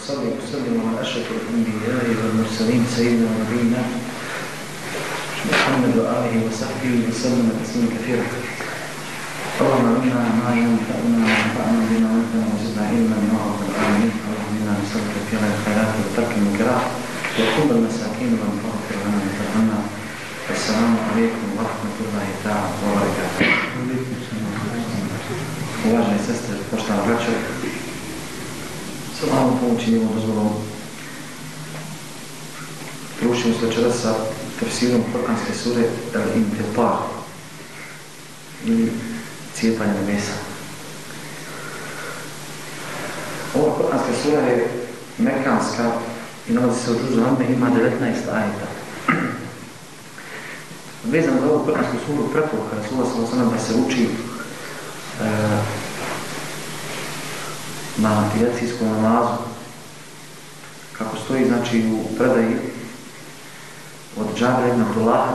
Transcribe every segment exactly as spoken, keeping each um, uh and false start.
وصلي وسلم على أشرف الأنبياء والمرسلين سيدنا ونبينا محمد وآله وصحبه وسلم تسليما كثيرا. اللهم علمنا ما ينفعنا وانفعنا بما علمتنا وزدنا علما يا رب العالمين. اللهم انا نسألك فعل الخيرات وترك المنكرات وحب المساكين وان تغفر لنا وترحمنا. السلام عليكم ورحمة الله تعالى وبركاته. Uvažene sestre, poštovana braćo, sa malom pomoći i ovom dozvolom proučimo se večeras sa tefsirom Kur'anske sure Al-Infitar ili cijepanje nebesa. Ova Kur'anska sura je mekanska i nalazi se u džuzu Ambe, ima devetnaest ajeta. Vezano za ovu Kur'ansku suru preporuka Rasula sallallahu alejhi ve sellem da se uči e, na pijacijskom namazu, kako stoji znači u predaji od Džabira ibn Abdullaha,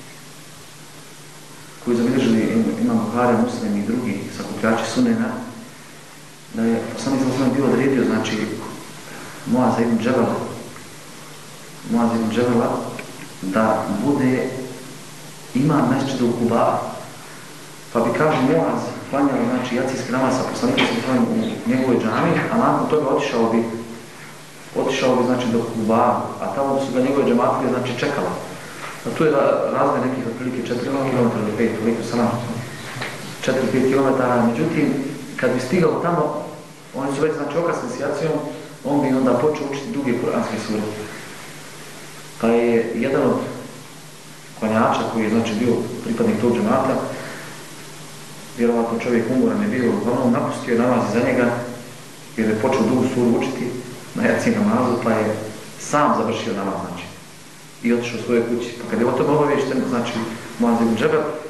koji zabilježili Imam Buhari, Muslim i drugi sakupljači sunena, da je poslanik sallallahu alejhi ve sellem bio odredio znači Muaza ibn Džebela, Muaza ibn Džebela da bude imam mesdžida u Kuba, pa bi kaže Muaz klanjao znači jacijski namaz sa poslanikom sallallahu alejhi ve sellem u njegovoj džami, a nakon toga otišao bi otišao bi znači do Kuba, a tamo su ga njegove džematlije znači čekala. A tu je razlika nekih otprilike četiri kilometra do pet, toliko salam, četiri do pet kilometara. Međutim, kad bi stigao tamo, oni su već znači okasni s jacijom, on bi onda počeo učiti duge kuranske sure. Pa je jedan od klanjača koji je znači bio pripadnik tog džemata, vjerovatno čovjek umoran je bio, uglavnom napustio namaz za njega jer je počeo dugu suru učiti na jaci namazu, pa je sam završio namaz znači i otišao u svoje kući. Pa kad je o tome obavješten, znači Muaz ibn Džebel e,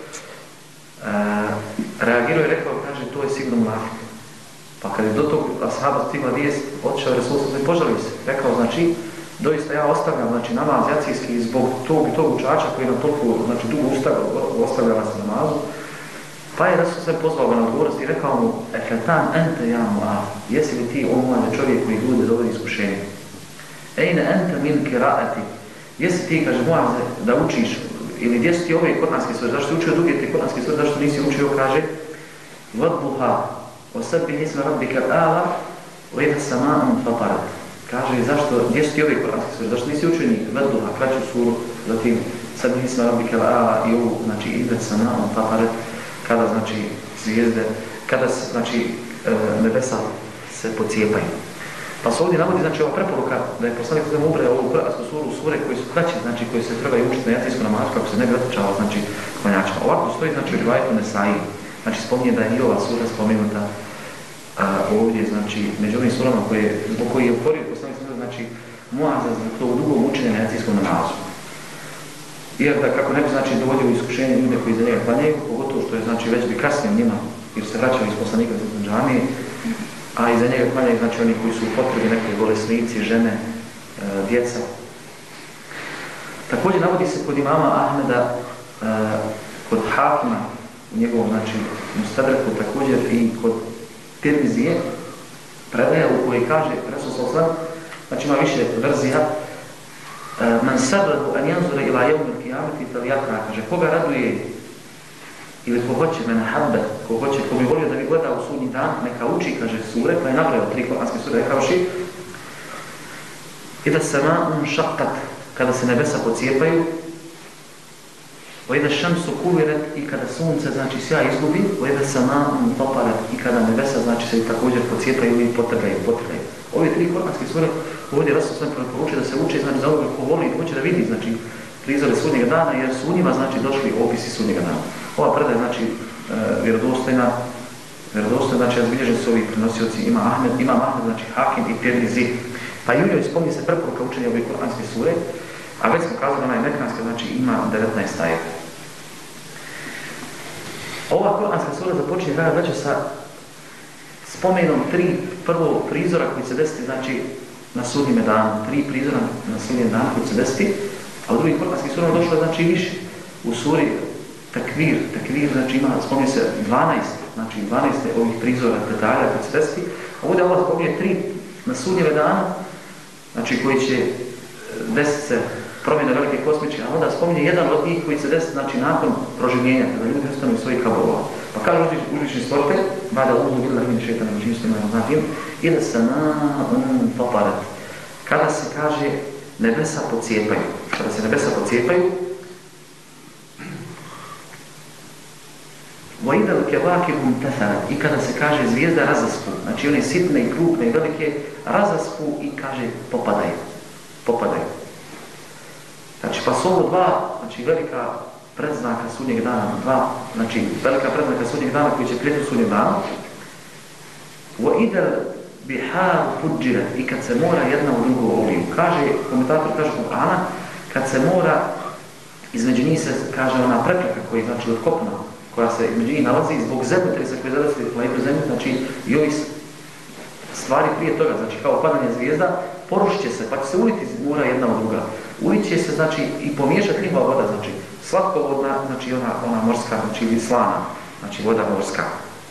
reagirao i rekao, kaže, to je sigurno munafik. Pa kad je do tog ashaba stigla vijest, otišao Resul sallallahu alejhi ve sellem i požalio se. Rekao, znači, doista ja ostavljam znači, namaz jacijski zbog tog i tog učača koji nam toliko znači, dugo ostavljala se namazu. Pa je Resul se pozvao ga na odgovornost i rekao mu, Efetan ente ja Muaz, jesi li ti o mlade čovjek koji ljude dovodi iskušenje? Ejne ente min kiraati, jesi ti, kaže Muaz, da učiš, ili gdje su ti ove kur'anske sure, zašto si učio druge te kur'anske sure, zašto nisi učio, kaže, Vodbuha, o sebi nisme rabbika ala, o idha sama'un fatarat. Kaže, zašto, gdje su ti ove kur'anske sure, zašto nisi učio njih? Vodbuha, kraću suru, zatim sebi nisme rabbika ala i ovu, znači, idha sama'un fatarat, kada, znači, zvijezde, kada se, znači, nebesa se pocijepaju. Pa se ovdje navodi, znači, ova preporuka da je poslanik sallallahu alejhi ve sellem ubrao ovu Kur'ansku suru u sure koji su kraće, znači, koji se trebaju učiti na jacijskom namazu kako se ne bi otičala, znači, klanjačima. Ovako stoji, znači, u rivajetu Nesai, znači, spominje da je i ova sura spomenuta a, ovdje, znači, među ovim surama koje, zbog koji je ukorio poslanik sallallahu alejhi ve sellem, znači, Muaza zbog tog dugog učenja na jacijskom namazu. Jer da kako ne bi, znači, dovodio u iskušenje ljude koji za njega klanjaju, pogotovo što je, znači, već bi kasnije njima, jer se vraćaju iz poslanika iz džamije, a iza njega klanjaju, znači, oni koji su u potrebi, neke bolesnici, žene, e, djeca. Također navodi se kod imama Ahmeda, e, kod Hakima, u njegovom, znači, Mustadreku, također i kod Tirmizije, predaja u kojoj kaže, Resul sallallahu alejhi ve sellem, znači ima više verzija, Man sabradu an yanzura ila yawm al-qiyamati falyaqra, kaže, koga raduje ili ko hoće mene habbe, ko hoće, ko bi volio da bi gledao u sudnji dan, neka uči, kaže, sure, pa je nabrao tri kuranske sure, rekavši Ida sama'un shaqqat, kada se nebesa pocijepaju, wa ida shamsu kuwirat, i kada sunce, znači, sjaj izgubi, wa ida sama'un fatarat, i kada nebesa, znači, se također pocijepaju i potrgaju, potrgaju. Ove tri kuranske sure ovdje Rasul sve preporučuje da se uči, znači, za ovoga ko voli i hoće da vidi, znači, prizore sudnjega dana, jer su u njima, znači, došli opisi sudnjega dana. Ova predaja, znači, e, vjerodostojna, vjerodostojna, znači, razbilježeni su ovi prenosioci, ima Ahmed, ima Ahmed, znači, Hakim i Tirmizi. Pa i u njoj spominje se preporuka učenja ove kuranske sure, a već smo kazali, ona je mekanska, znači, ima devetnaest ajeta. Ova kuranska sura započinje, kada daće sa spomenom tri prvo prizora koji se desiti, znači, na sudnjem danu, tri prizora na sudnjem danu koji se desiti, a u drugih kuranskih surama došlo je, znači, više. U suri Takvir, Takvir, znači, ima, spominje se dvanaest, znači, dvanaest ovih prizora detalja koji se desiti, a ovdje Allah spominje tri na sudnjeve dana, znači koji će desiti se promjene velike kosmičke, a onda spominje jedan od njih koji se desi znači, nakon proživljenja, kada ljudi ostanu iz svojih kaburova. Pa kaže uzvišni stvoritelj, bada uzu bila mini šeitana učinjstvima znatim, ide se na um, paparat. Kada se kaže nebesa pocijepaju, kada se nebesa pocijepaju, وَإِذَا الْكَوَاكِبُ انْتَثَرَتْ i kada se kaže zvijezda razaspu, znači one sitne i krupne i velike razaspu i kaže popadaju, popadaju. Znači pa su ovo dva, znači velika predznaka sudnjeg dana, dva, znači velika predznaka sudnjeg dana koji će prijeti u sudnjem danu. وَإِذَا الْبِحَارُ فُجِّرَتْ i kad se mora jedna u drugu oliju. Kaže, komentator kaže Kur'ana, kad se mora, između njih se kaže ona prepreka koji znači od kopna, koja se među njih nalazi zbog zemljotresa koji zadesili planetu Zemlju, znači i ovih stvari prije toga, znači kao padanje zvijezda, porušit će se, pa će se uliti mora jedna od druga. Ulit će se, znači, i pomiješati riba voda, znači, slatkovodna, znači ona, ona morska, znači ili slana, znači voda morska.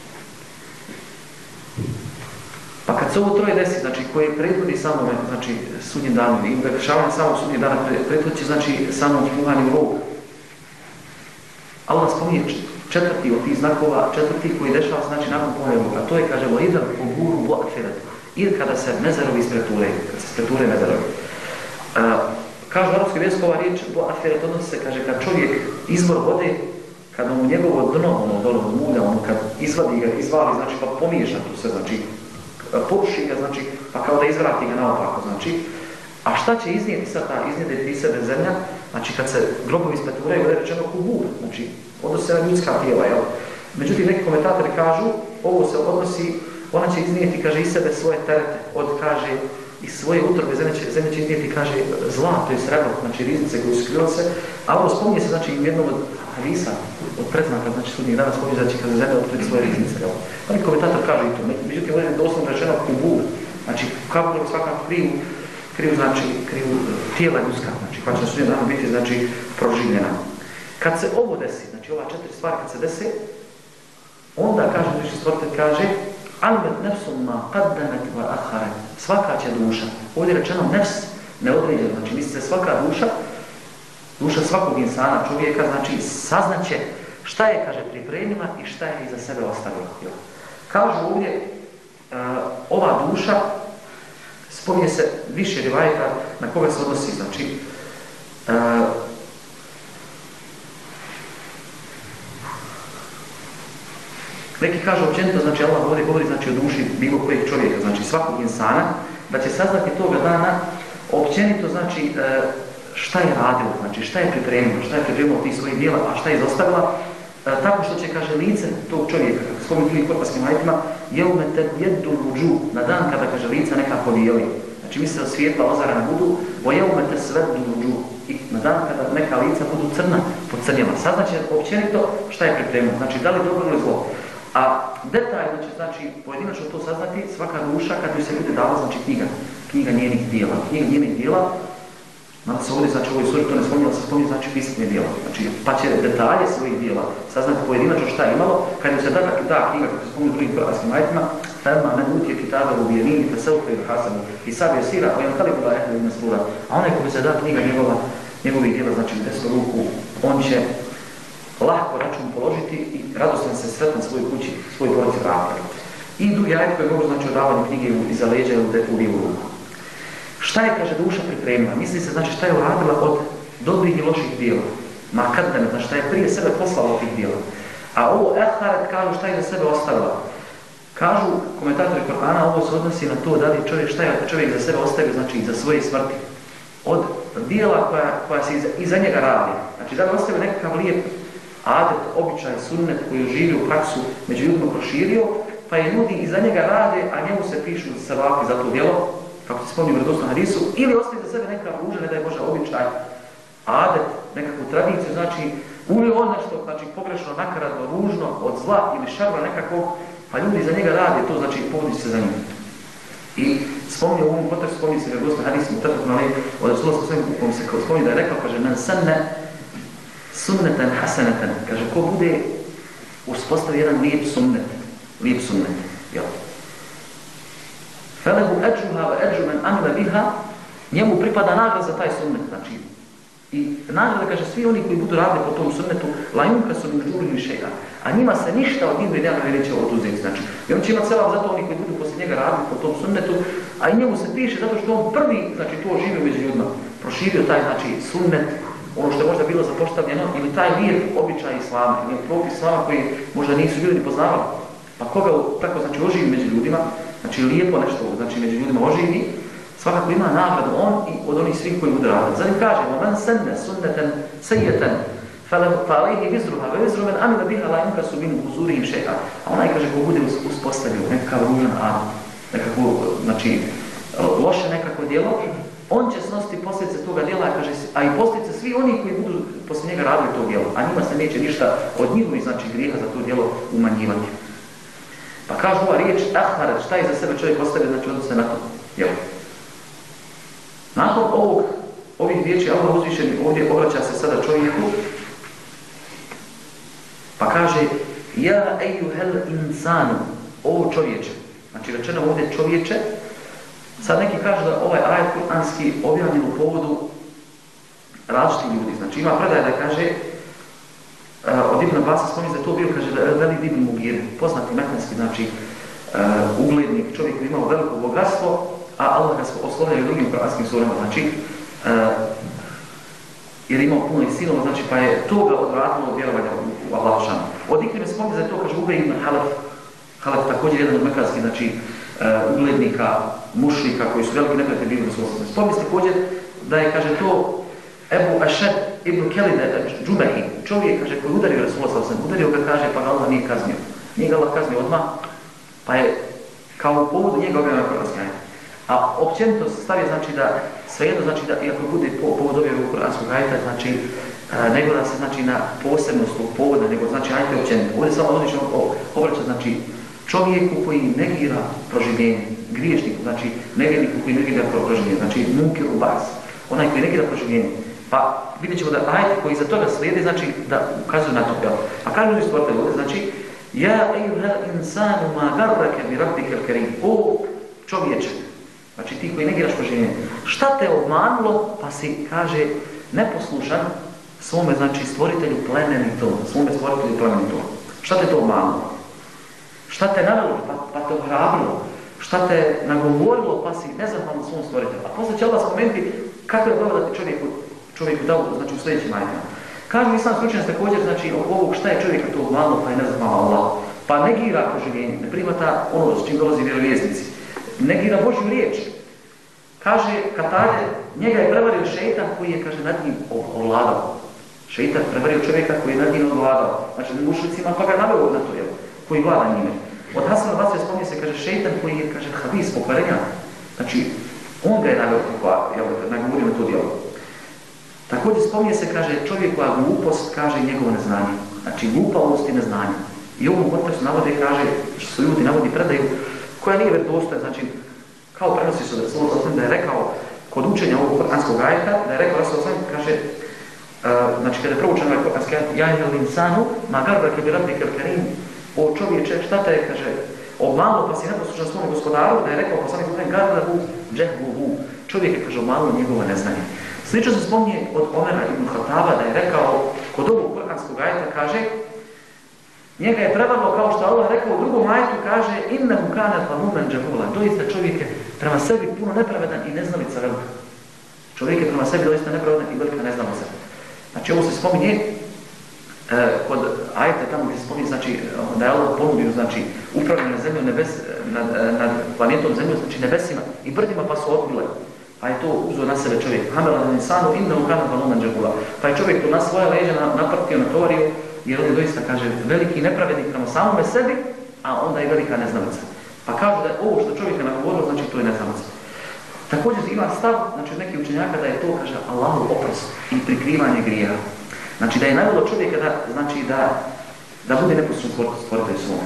Pa kad se ovo troje desi, znači koje prethodi samome, znači sudnjem danu, i dešavanje samog sudnjeg dana prethodi će, znači samom puhanju roga. Allah spominje četvrti od tih znakova, četvrti koji dešava znači nakon puhanju roga. To je, kaže, وَإِذَا الْقُبُورُ بُعْثِرَتْ ili kada se mezarovi ispreture, kada se ispreture mezarovi. Uh, kaže arapski jezik ova riječ, bu'athirat odnosi se, kaže, kad čovjek izvor vode, kada mu njegovo dno, ono dole od mulja, ono kad izvadi ga, izvali, znači pa pomiješa tu se, znači poruši ga, znači pa kao da izvrati ga naopako, znači. A šta će iznijeti sad ta, iznijeti iz sebe zemlja, znači kad se grobovi ispreturaju, je rečeno kubur, znači odnosi se na ljudska tijela, jel? Međutim, neki komentatori kažu, ovo se odnosi, ona će iznijeti, kaže, iz sebe svoje terete, od, kaže, iz svoje utrobe zemlje će, zemlje će iznijeti, kaže, zla, to je srebro, znači riznice koje su skrilce, a ovo spominje se, znači, u jednom od hadisa, od predznaka, znači, sudnjih dana spominje, znači, kada zemlja otkrije svoje riznice, jel? Ali komentator kaže i to, međutim, ovdje je doslovno rečeno kubur, znači, kabur svakako kriju, kriju, znači, kriju tijela ljudska, znači, koja će na sudnjem danu biti, znači, proživljena. Kad se ovo desi, znači, ova četiri stvari kad se desi, onda, kaže, znači, stvoritelj kaže, Almet nefsum ma qaddamet wa akharet. Svaka će duša. Ovdje je rečeno nefs neodređeno. Znači misli se svaka duša, duša svakog insana, čovjeka, znači saznaće šta je, kaže, pripremila i šta je iza sebe ostavila. Kažu ovdje, uh, ova duša, spominje se više rivajeta na koga se odnosi. Znači, uh, neki kažu općenito, znači Allah ovdje govori znači, o duši bilo kojeg čovjeka, znači svakog insana, da će saznati toga dana općenito, znači šta je radilo, znači šta je pripremilo, šta je pripremilo tih svojih dijela, a šta je izostavila, tako što će, kaže, lice tog čovjeka, kako spominje drugim kur'anskim ajetima, jeume tebjeddu l'vuđuh, na dan kada, kaže, lica neka podijeli. Znači misle da svjetla ozarana budu, o jeume tesveddu l'vuđuh, i na dan kada neka lica budu crna, pocrnjela. Saznaće općenito šta je pripremilo, znači da li dobro ili zlo. A detaljno će, znači, pojedinačno to saznati svaka duša kad bi se ljudi dala, znači, knjiga, knjiga njenih dijela. Knjiga njenih dijela, mada se ovdje, znači, ovoj suri to ne spominje, ali se spominje, znači, pisanje dijela. Znači, pa će detalje svojih dijela saznati pojedinačno šta je imalo, kad bi se da, da knjiga, kako se spominje drugim kur'anskim ajetima, Fema men utije kitaba u bijenini, te seufe i hasanu, i sad je sira, o jedan bila ehli i nasura. A onaj ko bi se da knjiga njegova, njegovih dijela, znači, deset ruku, on će lahko račun položiti i radostan se sretan svoj kući, svoj porodici vratiti. I drugi ajet koji govori, znači, o davanju knjige iza leđa ili u lijevu ruku. Šta je, kaže, duša pripremila? Misli se, znači, šta je uradila od dobrih i loših dijela. Ma kad ne, znači, šta je prije sebe poslala od tih dijela. A ovo eharet kažu šta je za sebe ostavila. Kažu komentatori Korana, ovo se odnosi na to da li čovjek, šta je čovjek za sebe ostavio, znači, iza svoje smrti. Od dijela koja, koja se iza, iza njega radi. Znači, da li ostavio nekakav lijep adet, običaj, sunnet koji je živio u praksu među ljudima proširio, pa je ljudi iza njega rade, a njemu se pišu sevapi za to djelo, kako se spomnio u vjerodostojnom hadisu, ili ostaje za sebe neka ruža, ne da je Bože običaj, adet, nekakvu tradiciju, znači uvio on nešto, znači pogrešno, nakaradno, ružno, od zla ili šarva nekakvog, pa ljudi iza njega rade, to znači povodići se za njim. I spomnio u ovom kontekstu, spomnio se vjerodostojnom hadisu, muttafaqun alejh, od Rasulullah sallallahu alejhi ve sellem se spomnio da je rekao, kaže, men sanne sunnetan hasanatan, kaže, ko bude uspostavio jedan lijep sunnet, lijep sunnet, jel? felehu eđuha ve eđu men amile biha, njemu pripada nagrada za taj sunnet, znači. I nagrada kaže svi oni koji budu radili po tom sunnetu, la yunka su min žurihim še'a, a njima se ništa od njih vrijednjaka neće oduzeti, znači. I on će imati selab zato oni koji budu poslije njega radili po tom sunnetu, a i njemu se piše zato što on prvi, znači to živio među ljudima, proširio taj, znači, sunnet, ono što je možda bilo zapostavljeno, ili taj lijep običaj islama, ili propis islama koji možda nisu ljudi poznavali. Pa koga tako, znači, oživi među ljudima, znači lijepo nešto, znači među ljudima oživi, svakako ima nagradu on i od onih svih koji budu radili. Zatim kaže, وَمَنْ سَنَّ سُنَّةً سَيَّةً فَعَلَيْهِ وِزْرُهَا وَوِزْرُ مَنْ عَمِلَ بِهَا لَا يُنْكَسُ مِنْ حُزُورِهِمْ شَيْئًا. A onaj kaže ko bude uspostavio nekakav ružan ad, nekako, znači, loše nekako djelo, on će snositi posljedice toga djela, kaže, a i posljedice svi oni koji budu poslije njega radili to djelo, a njima se neće ništa od njihovih, znači, grijeha za to djelo umanjivati. Pa kaže ova riječ, ahmaret, šta je za sebe čovjek ostavio, znači odnose na to djelo. Nakon ovog, ovih riječi, Allah uzvišeni ovdje obraća se sada čovjeku, pa kaže, ja ejuhel insanu, ovo čovječe, znači rečeno ovdje čovječe. Sad neki kažu da ovaj ajet kuranski objavljen u povodu različitih ljudi. Znači ima predaj da kaže, uh, od Ibn Abasa spominje da je to bio, kaže da je Velid ibn Mugire, poznati mekanski, znači uh, uglednik, čovjek koji imao veliko bogatstvo, a Allah ga oslovljaju drugim kuranskim surama, znači uh, jer je imao puno i sinova, znači pa je to ga odvratilo od vjerovanja u, u Allahu šanu. Od Ikrime spominje da je to, kaže Ubej ibn Halef, Halef također jedan od mekanskih, znači uh, uglednika, mušrika koji su veliki neprijatelji bili Rasulullah. Spominje također da je, kaže, to Ebu Ašed ibn Kelide Džubehi, čovjek, kaže, koji udario Rasulullah, udario ga, kaže, pa ga Allah nije kaznio. Nije ga Allah kaznio odmah, pa je kao u povodu njega objavljeno kuranski ajet. A općenito stav je, znači, da svejedno, znači, da iako bude po, povod objavljeno kuranskog ajeta, znači, a, ne gleda se, znači, na posebnost tog povoda, nego, znači, ajte općenito. Ovdje samo odlično obraća, znači, čovjeku koji negira proživljenje, griješniku, znači nevjerniku koji negira proživljenje, znači munkiru bas, onaj koji negira proživljenje. Pa vidjet ćemo da ajeti koji iza toga slijede, znači da ukazuju na to. Jel? A kažu li stvoritelj ovdje, znači ja ejuhel insanu ma garrake bi rabbike kerim, o čovječe, znači ti koji negiraš proživljenje, šta te obmanulo pa si, kaže, neposlušan svome, znači stvoritelju plemenitom, svome stvoritelju plemenitom. Šta te to obmanulo? Šta te navelo, pa, pa te ohrabrilo? Šta te nagovorilo, pa si nezahvalno svom stvoritelju? A poslije će Allah spomenuti kako je blagodati čovjeku, čovjeku dao, znači u sljedećim ajetima. Kažu islam stručnjaci također, znači oko ovog šta je čovjeka to obmanulo, pa je nezahvalno Allah. Pa negira proživljenje, ne prihvata ono s čim dolazi vjerovjesnici. Negira Božju riječ. Kaže Katade, njega je prevario šeitan koji je, kaže, nad njim ovladao. Šeitan prevario čovjeka koji je nad njim ovladao. Znači mušricima pa ga naveo na to, jel? Koji vlada njime. Od Hasan al-Basrija spominje se, kaže, šeitan koji je, kaže, habis, pokvarenja. Znači, on ga je naveo nagovorio na to djelo. Također spominje se, kaže, čovjekova glupost, kaže, njegovo neznanje. Znači, glupavost i neznanje. I u ovom kontekstu navode, kaže, što su ljudi navodi predaju, koja nije vjerodostojna, znači, kao prenosi se od Rasulullah sallallahu alejhi ve sellem da je rekao, kod učenja ovog kuranskog ajeta, da je rekao Rasulullah sallallahu alejhi ve sellem, kaže, uh, znači, kada je proučen ovaj kuranski ajet, ja ejuhel insanu, ma garrake bi rabbikal kerim, o čovječe, šta te je, kaže, obmanulo pa si neposlušan svome gospodaru, da je rekao poslanik sallallahu alejhi ve sellem, garrahu džehluhu, čovjek je, kaže, obmanulo njegovo neznanje. Slično se spominje od Omera ibn Khattaba da je rekao, kod ovog kuranskog ajeta, kaže, njega je prevarilo, kao što Allah rekao u drugom ajetu, kaže, innehu kana zaluman jahula, doista čovjek je prema sebi puno nepravedan i neznalica velika. Čovjek je prema sebi doista nepravedan i velika neznalica. Znači, ovo se spominje e, kod ajeta tamo gdje se spominje, znači, da je Allah ponudio, znači, upravljanje na zemlju, nebes, nad, nad planetom zemlju, znači nebesima i brdima, pa su odbile. Pa je to uzeo na sebe čovjek. Hamela na insanu, innehu kana zaluman jahula. Pa je čovjek to na svoje leđa naprtio, natovario, jer on je doista, kaže, veliki nepravednik prema samome sebi, a onda je velika neznalica. Pa kaže da je ovo što čovjek je nagovorio, znači to je neznalica. Također ima stav, znači od nekih učenjaka da je to, kaže, Allahov oprost i prikrivanje grija. Znači da je navelo čovjeka da, znači da, da bude neposlušan stvoritelj svome.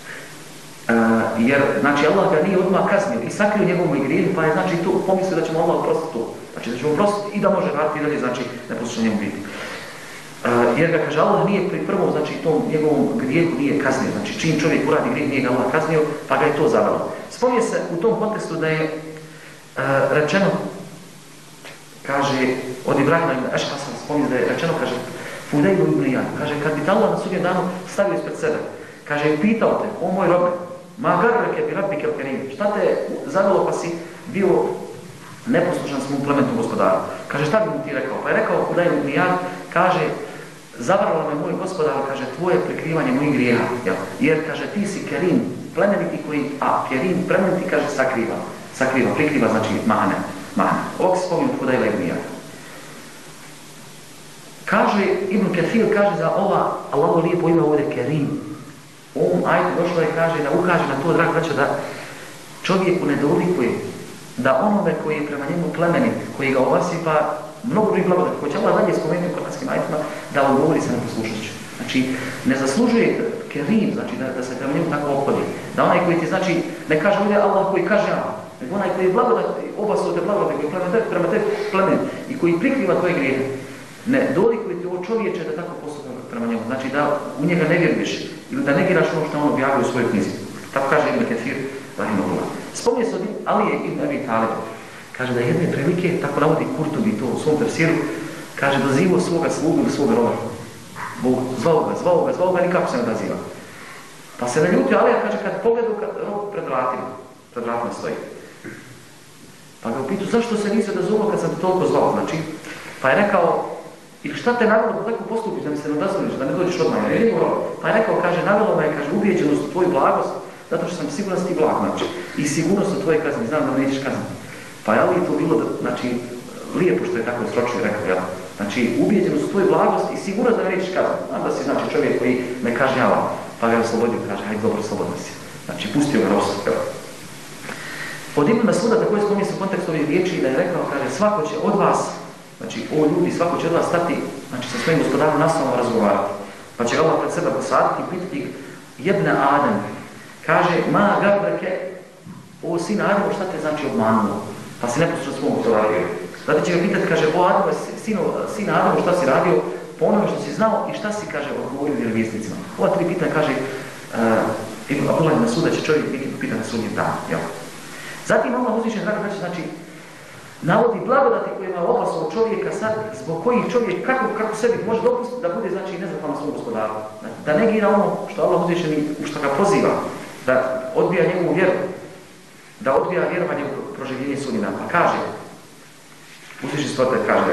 Uh, jer, znači, Allah ga nije odmah kaznio i sakrio njegovom grijehu, pa je, znači, to pomislio da ćemo Allah oprostiti to. Znači da ćemo oprostiti i da može raditi i dalje, znači, neposlušan njemu biti. Uh, jer ga, kaže, Allah nije pri prvom, znači tom njegovom grijehu nije kaznio. Znači čim čovjek uradi grijeh nije ga Allah kaznio, pa ga je to zabralo. Spominje se u tom kontekstu da je uh, rečeno, kaže, od Ibrahima ibn Eškasa, spominje da je rečeno, kaže, Fudejlu ibn Ijan, kaže, kad bi te Allah na sudnjem danu stavio ispred sebe, kaže, pitao te, o moj robe, ma garreke bi rabbike al-kerim, šta te zavelo pa si bio neposlušan svom plementom gospodaru. Kaže, šta bi mu ti rekao? Pa je rekao Fudejlu ibn Ijan, kaže, zabralo me moj gospodar, kaže, tvoje prikrivanje mojih grijeha, jel? Jer, kaže, ti si kerim, plemeniti koji, a kerim, plemeniti, kaže, sakriva, sakriva, prikriva, znači mane, mane. Ovog se spominje od Fudejla ibn Ijan. Kaže, Ibn Kathir kaže za ova, Allaho lijepo ime ovdje kerim. Ovom ajde došlo je, kaže, da ukaže na to, drag braćo, da čovjeku ne dolikuje, da onome koji je prema njemu plemenit, koji ga ovasipa, mnogo drugih blagodati, koji će Allah dalje spomenuti u kuranskim ajetima, da on govori sa neposlušnošću. Znači, ne zaslužuje kerim, znači da, da se prema njemu tako ophodi. Da onaj koji ti, znači, ne kaže ovdje Allah koji kaže ja, nego onaj koji je blagodat, oba su te blagodati, koji je prema tebi plemenit i koji prikriva tvoje grijehe. Ne dolikuje ti ovo čovječe da tako postupa prema njemu. Znači da u njega ne vjeruješ ili da negiraš ono što on objavio u svojoj knjizi. Tako kaže Ibn Kathir, rahimahullah. Spominje se od Alije ibn Abi Talib. Kaže da jedne prilike, tako navodi Kurtubi to u svom tefsiru, kaže dozivo svoga slugu ili svoga roba. Bog zvao ga, zvao ga, zvao ga, nikako se ne odaziva. Pa se naljutio Alija, kaže, kad pogledu kad rob pred vratima, pred vratima stoji. Pa ga upitu, zašto se nisi odazvao kad sam te toliko zvao? Znači, pa je rekao, ili šta te navjelo da tako postupiš, da mi se ne odazvoliš, da ne dođeš odmah? Pa je rekao, kaže, navjelo me, kaže, ubijeđenost u tvoju blagost, zato što sam siguran da si ti blag, znači, i sigurnost u tvoje kazni, znam da me nećeš kazniti. Pa je li to bilo, da, znači, lijepo što je tako sročio rekao, jel? Znači, ubijeđenost u tvoju blagost i sigurnost da me nećeš kazniti. Znam da si, znači, čovjek koji me kažnjava, pa ga je oslobodio, kaže, hajde, dobro, slobodno si. Znači, pustio ga rost, jel? Od Ibn Mas'uda također spominje se u kontekstu ovih riječi da je rekao, kaže, svako će od vas, znači, o ljudi, svako će od vas stati, znači, sa svojim gospodarom nastavno razgovarati. Pa će ga Allah pred sebe posaditi i pitati jebne Adem, kaže, ma gabreke, o sina Ademo, šta te znači obmanulo? Pa si neposlušao svom gospodaru. Zatim će ga pitati, kaže, o Ademo, sino, sina Ademo, šta si radio po onome što si znao i šta si, kaže, odgovorio vjerovjesnicima. Ova tri pitanja, kaže, uh, Ibn Abdullah ibn Mas'uda će čovjek biti pitan na sudnjem danu, jel? Zatim Allah uzvišen, drago braće, znači, navodi blagodati koje ima opasao čovjeka sad, zbog kojih čovjek, kako, kako sebi može dopustiti da bude, znači, nezahvalan svom gospodaru. Da negira ono što Allah uzvišen u što ga poziva, da odbija njegovu vjeru, da odbija vjerovanje u proživljenje sudnjega. Pa kaže, uzvišen stvoritelj kaže,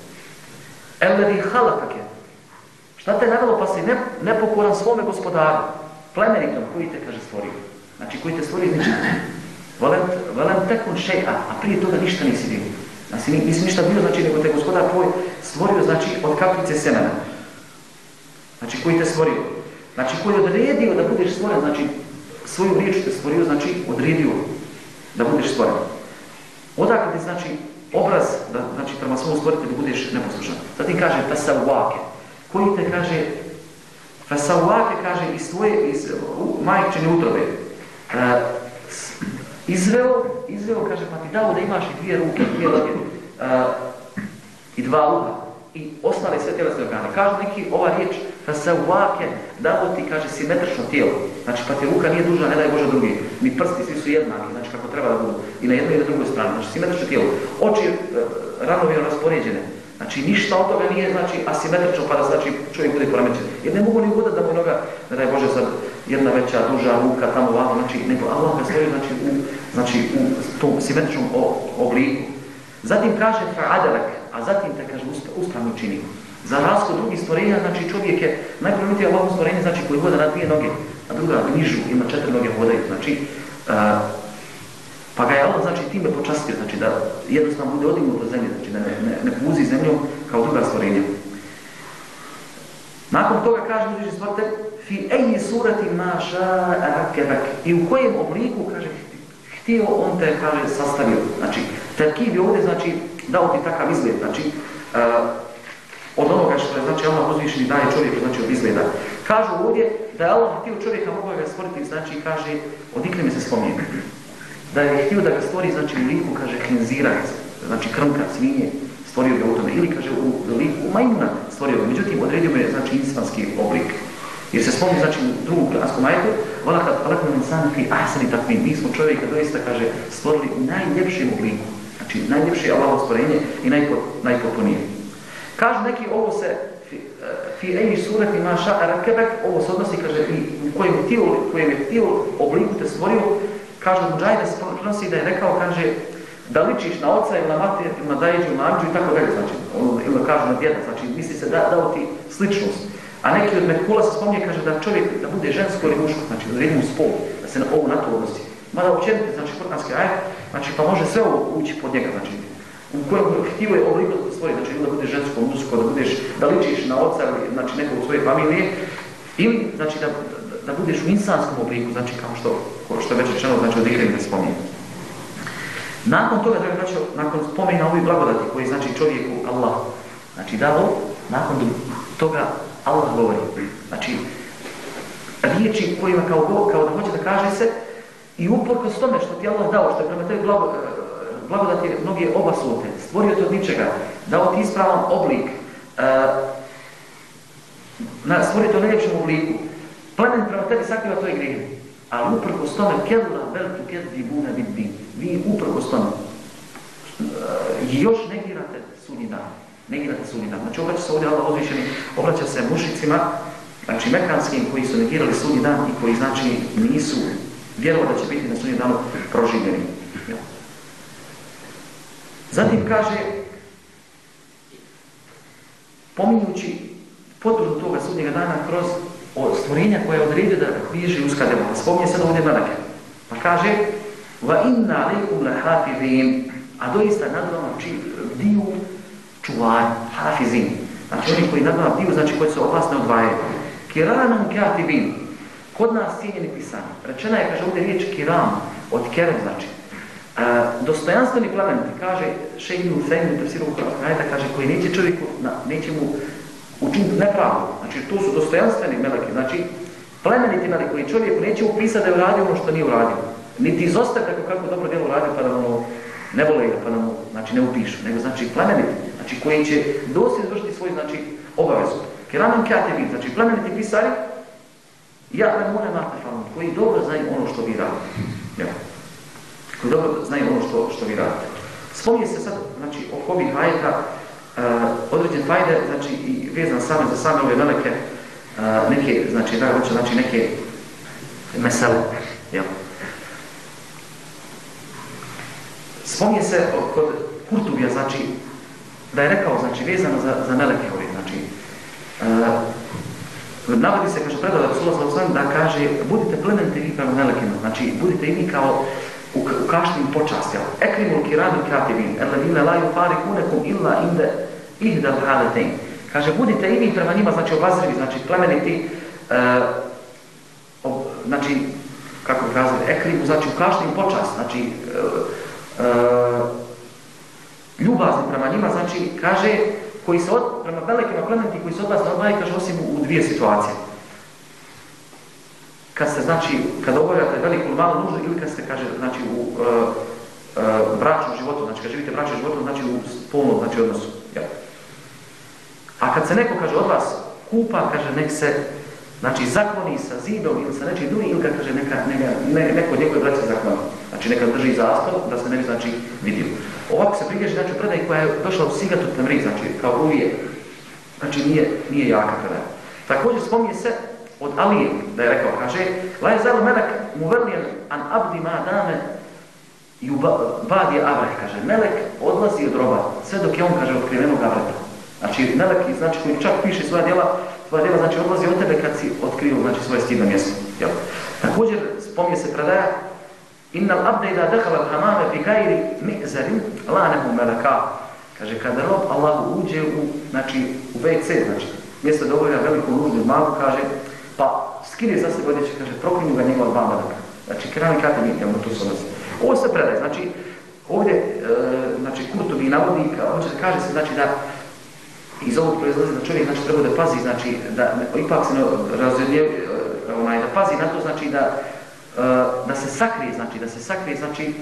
Ellevi halakake, šta te navelo pa si ne, nepokoran svome gospodaru, plemenitom koji te, kaže, stvorio. Znači, koji te stvorio iz ničega. Velem tekun še'a, a prije toga ništa nisi bio. Znači, nisi ništa bio, znači, nego te gospodar tvoj stvorio, znači, od kapljice semena. Znači, koji te stvorio. Znači, koji je odredio da budeš stvoren, znači, svoju riječ te stvorio, znači, odredio da budeš stvoren. Odakle ti, znači, obraz, da, znači, prema svom stvoritelju budeš neposlušan. Zatim kaže, fesavvake. Koji te, kaže, fesavvake, kaže, iz tvoje, iz majčine utrobe. Uh, Izveo, izveo, kaže, pa ti dao da imaš i dvije ruke, dvije noge uh, i dva uha i ostale sve tjelesne organe. Kaže neki ova riječ, da se uvake dao ti, kaže, simetrično tijelo. Znači, pa ti ruka nije dužna, ne daj Bože drugi. Ni prsti svi su jednaki, znači kako treba da budu. I na jednoj i na drugoj strani. Znači, simetrično tijelo. Oči uh, ravnomjerno raspoređene. Znači, ništa od toga nije, znači, asimetrično, pa da, znači, čovjek bude poremećen. Jer ne mogu ni ugodati da mu je noga, ne daj Bože, sad jedna veća, duža ruka, tamo ovako, znači, nego Allah ga stvorio, znači, u, znači, u tom simetričnom obliku. Zatim kaže fa'adalak, a zatim te, kaže, uspravno čini. Za razliku drugih stvorenja, znači, čovjek je najprvemitije Allahom stvorenje, znači, koji hoda na dvije noge, a druga nižu, ima četiri noge hodaju, znači, uh, pa ga je Allah, znači, time počastio, znači, da jednostavno bude odignut od zemlje, znači, da ne, ne, ne puzi zemljom kao druga stvorenja. Nakon toga kaže uzvišeni stvoritelj, fi eji surati ma ša'a rakebak, i u kojem obliku, kaže, htio on te, kaže, sastavio. Znači, terkib je ovdje, znači, dao ti takav izgled, znači, uh, od onoga što je, znači, Allah uzvišeni daje čovjeku, znači, od izgleda. Kažu ovdje da je Allah htio čovjeka mogao ga stvoriti, znači, kaže, od iklime se spominje. Da je htio da ga stvori, znači, u liku, kaže, klinzirac, znači, krmka, svinje, stvorio ga u tome, ili kaže u liku majmuna stvorio ga, međutim odredio mu je znači insanski oblik. Jer se spomni znači u drugom kuranskom ajetu, وَلَقَدْ خَلَقْنَا الْإِنسَانَ فِي أَحْسَنِ تَقْوِيمٍ. Mi smo čovjeka doista kaže stvorili u najljepšem obliku, znači najljepše Allahovo stvorenje i najpo, najpotpunije. Kažu neki ovo se fi ejni surati ma ša'a rakebek, ovo se odnosi kaže i u kojem je tijelo, kojem je tijelo obliku te stvorio, kaže Mudžahid se prenosi da je rekao kaže da ličiš na oca ili na mater ili na dajeđu ili na amđu i tako dalje, znači, ili da kaže na djeda, znači misli se da dao ti sličnost. A neki od Mekula se spominje, kaže da čovjek da bude žensko ili muško, znači da odredimo spol, da se na ovo na to odnosi. Mada učenite, znači kuranski ajet, znači pa može sve ovo ući pod njega, znači u kojem htio je obliku stvoriti, znači da budeš žensko, muško, da budeš, da ličiš na oca ili znači nekog svoje familije, ili znači da, da, da budeš u insanskom obliku, znači kao što, što je već rečeno, znači od igre da spominje. Nakon toga, draga braćo, nakon spomena ovih blagodati koji znači čovjeku Allah, znači dao, nakon toga Allah govori. Znači, riječi kojima kao, kao da hoće da kaže se i uprkos tome što ti Allah dao, što je prema tebi blago, blagodati mnoge obasute, stvorio te od ničega, dao ti ispravan oblik, uh, stvorio te u najljepšem obliku, plemen prema tebi sakriva tvoje grijehe. Ali uprkos tome, kedla veltu kedli buna vidbi, vi uprkos tome uh, još negirate sudnji dan. Negirate sudnji dan. Znači obraća se ovdje Allah uzvišeni, obraća se mušicima, znači mekanskim koji su negirali sudnji dan i koji znači nisu vjerovali da će biti na sudnjem danu proživljeni. Zatim kaže, pominjući potvrdu toga sudnjega dana kroz stvorenja koje je odredio da križi i uskademo. Pa spominje sad ovdje meleke. Pa kaže, وَإِنَّ عَلَيْكُمْ لَحَافِظِينَ. A doista nad vama bdiju čuvari, hafizin. Znači oni koji nad vama bdiju, znači koji se opasne odvajaju. Kiranom katibin. Kod nas cijenjeni pisani. Rečena je, kaže ovdje riječ kiram, od kerem znači. E, dostojanstveni plementi, kaže Šejh ibn Usejmin u tefsiru ajeta, kaže koji neće čovjeku, na, neće mu učiniti nepravdu. Znači to su dostojanstveni meleki, znači plemeniti meleki koji čovjeku neće upisati da je uradio ono što nije uradio. Niti izostaviti kako, kako dobro djelo uradio pa da ono ne vole ga, pa da mu znači, ne upišu. Nego znači plemeniti, znači koji će dosti izvršiti svoj znači obavezu. Kiramen katibin, znači plemeniti pisari, ja ne mone mate falom, koji dobro znaju ono što vi radite. Ja. Koji dobro znaju ono što, što vi radite. Spominje se sad, znači, oko ovih ajeta uh, određen fajde, znači, i vezan same za same ove velike, uh, neke, znači, da hoće, znači, neke mesele. Ja. Spominje se kod Kurtubija, znači, da je rekao, znači, vezano za, za meleke ove, znači, uh, navodi se, kaže, predala Rasulullah sallallahu alejhi ve sellem da kaže, budite plemeniti vi prema melekima, znači, budite i vi kao u, u kašnim počastjama. Ekrimul kiramil katibin, alladine la yufariqunakum illa inde ihdal halatain. Kaže, budite i vi prema njima, znači, obazrivi, znači, plemeniti, uh, ob, znači, kako kazali, ekrimu, znači, u kašnim počast, znači, uh, Uh, ljubazni prema njima, znači, kaže, koji se od, prema velikima plemeniti koji se od vas ne odvaja, kaže, osim u, u dvije situacije. Kad ste, znači, kad obavljate veliku ili malu nuždu, ili kad ste, kaže, znači, u uh, uh, bračnom životu, znači, kad živite u bračnom životu, znači, u spolnom, znači, odnosu. Ja. A kad se neko, kaže, od vas kupa, kaže, nek se, znači, zakloni sa zidom ili sa nečim drugim, ili kad, kaže, neka, neka, ne, neko od njegove braće zakloni. Znači neka drži zastav da se ne bi znači vidio. Ovako se priježi znači predaj koja je došla u Sigatut Temri, znači kao uvijek. Znači nije, nije jaka predaj. Također spominje se od Alije da je rekao, kaže la yazalu melek muvelliyan an abdi ma dame yubadi avrah, kaže melek odlazi od roba sve dok je on, kaže, otkrivenog avrata. Znači melek znači koji čak piše svoja djela, svoja djela znači odlazi od tebe kad si otkrio znači svoje stidno mjesto. Jel? Također spominje se predaja Innal abda idha dakhala al-hamama fi ghairi mi'zarin la'anahu malaka. Kaže kada rob Allahu uđe u znači u ve ce, znači mjesto da obavlja veliku nuždu malu, kaže pa skine sa sebe odjeću, kaže proklinju ga njegova dva meleka. Znači kirami katibin, jel to se odnosi. Ovo se predaje, znači ovdje e, znači Kurtubi navodi, hoće da kaže se znači da iz ovog proizlazi da čovjek znači treba da pazi, znači da ne, ipak se ne razjedlje, onaj da pazi na to, znači da Uh, da se sakrije, znači da se sakrije, znači uh,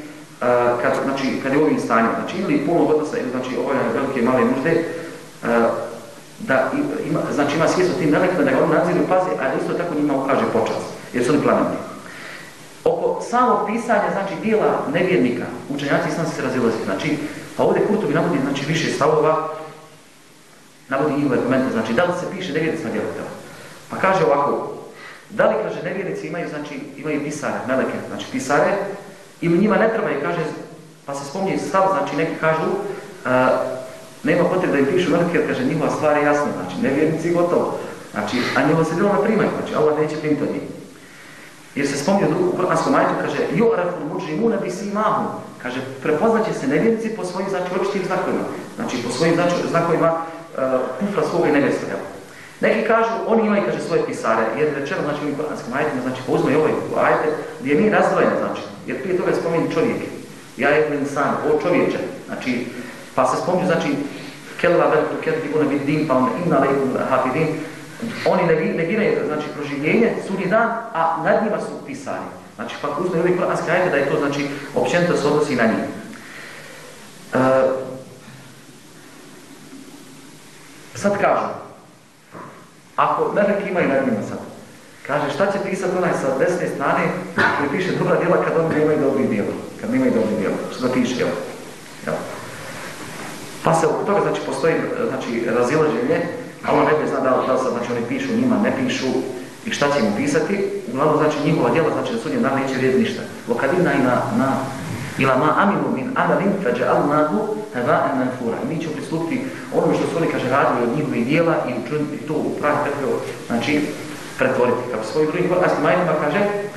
kad, znači, kad je u ovim stanju, znači ili puno odnosa, ili znači ove velike i male nužde, da ima, znači ima svijest o tim melekima, da ga oni nadziru pazi, a isto tako njima ukaže počast, jer su oni plameni. Oko samog pisanja, znači dijela nevjernika, učenjaci islam se razilaze, znači, pa ovdje Kurtubi navodi, znači, više stavova, navodi njihove argumente, znači, da li se piše nevjernicima djela? Pa kaže ovako, da li, kaže, nevjernici imaju, znači, imaju pisare, meleke, znači pisare, ili njima ne treba, i kaže, pa se spominje stav, znači, neki kažu, uh, nema potrebe da im pišu meleke, jer, kaže, njihova stvar je jasna, znači, nevjernici gotovo, znači, a njihova se djelo ne primaju, znači, Allah neće primiti od njih. Jer se spominje u Kur'anskom ajetu, kaže, yu'raful mujrimuna bisimahum, kaže, prepoznaće se nevjernici po svojim, znači, očitim znakovima, znači, po svojim znači, znakovima uh, kufra svoga i nevjerstva. Neki kažu, oni imaju, kaže, svoje pisare, jer je rečeno, znači, u Kur'anskom ajetima, znači, pa uzme i ovaj ajete, gdje mi razdvojeno, znači, jer prije toga je spominje čovjek, ja je insan, o čovječe, znači, pa se spominju, znači, kella velku ketibuna bid din, pa onda inna lejkum hafidin, oni negiraju, znači, proživljenje, sudnji dan, a nad njima su pisari. Znači, pa uzme ovaj Kur'anski ajet da je to, znači, općenito se odnosi na njih. Uh, sad kažu, ako meleki imaju nad njima sad, kaže, šta će pisati onaj sa desne strane koji piše dobra djela kad oni nemaju dobri djela, kad nemaju dobri djela, što da piše, jel? Jel? Pa se oko toga, znači, postoji, znači, razilaženje, Allah ne bi zna da li sad, znači, oni pišu, njima ne pišu i šta će im pisati. Uglavnom, znači, njihova djela, znači, da sudnjem danu neće vrijediti ništa. Lokadina i na, na ila ma aminu min amalin fađa'alnahu haba'an manfura. I mi ćemo pristupiti onome što su oni, kaže, radili od njihovih djela i učiniti to u pravi pretvoru, znači, pretvoriti. Kako svojim drugim Kur'anskim ajetima kaže,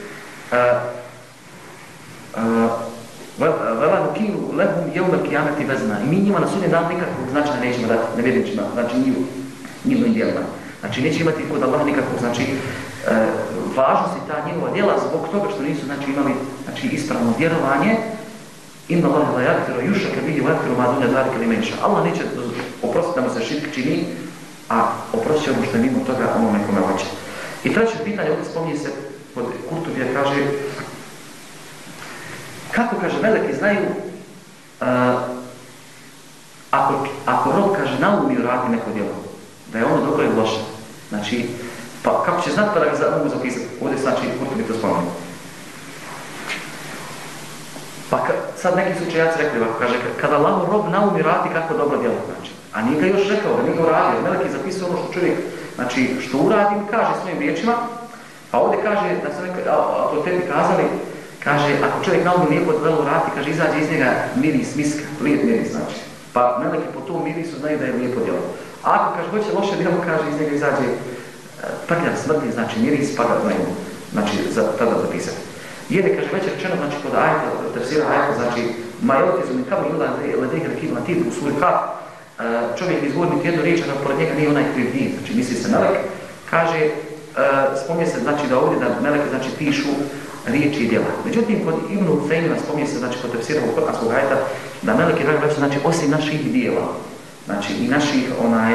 vela nukiru lehum jevmel kijameti vezna. I mi njima na sudnjem danu nikakvog značaja nećemo dati, nevjernicima, znači njih. njihovim djelima. Znači neće imati kod Allah nikakvog, znači, e, važnosti ta njihova djela zbog toga što nisu, znači, imali, znači, ispravno vjerovanje. Inna Allah la yaghfiru yushraka bihi wa yaghfiru ma duna zalika liman yasha. Allah neće oprostiti da mu se širk čini, a oprostit će ono što je mimo toga onome kome hoće. I treće pitanje, ovdje spominje se kod Kurtubija, kaže, kako, kaže, meleki znaju uh, ako, ako rob, kaže, naumio raditi neko djelo, da je ono dobro ili loše. Znači, pa kako će znati pa da ga mogu zapisati? Ovdje znači Kurtubi to spomenuo. Pa ka, sad neki su učenjaci rekli ovako, kaže, kada Allah rob naumi raditi kako dobro djelo, znači, a nije ga još rekao, da nije ga uradio, meleki zapisao ono što čovjek, znači, što uradim, kaže svojim riječima, a ovdje kaže, da su neki autoriteti kazali, kaže, ako čovjek naumi lijepo djelo raditi, kaže, izađe iz njega miris, miska, lijep miris, znači. Pa meleki po tom mirisu znaju da je lijepo djelo. A ako, kaže, hoće loše djelo, kaže, iz njega izađe prljav, smrtni, znači miris, pa ga znaju, znači, za, tada zapisati. Jer je, kaže, već rečeno, znači, kod ajeta, tefsira ajeta, znači, majolitizu mi kao ljuda ledega rekib na tidu u suri Kaf, čovjek izgovori niti jednu riječ, a pored njega nije onaj koji vidi, znači, misli se melek, kaže, spominje se, znači, da ovdje, da meleke, znači, pišu riječi i djela. Međutim, kod Ibnu Fejmina spominje se, znači, kod tefsira u Kur'anskog ajeta, da meleke, znači, osim naših djela, znači, i naših, onaj,